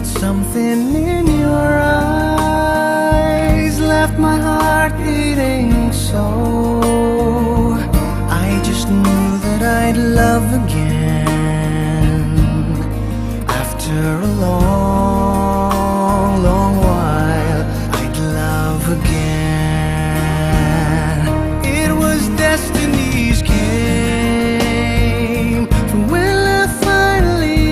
Something in your eyes left my heart beating so. I just knew that I'd love again after a long, long while. I'd love again. It was destiny's game from when I finally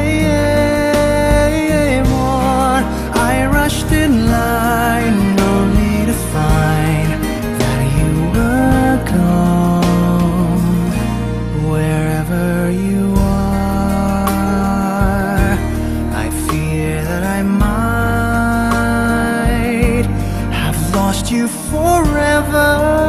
came on. I rushed in line only to find that you were gone. Wherever you are, I fear that I might have lost you forever.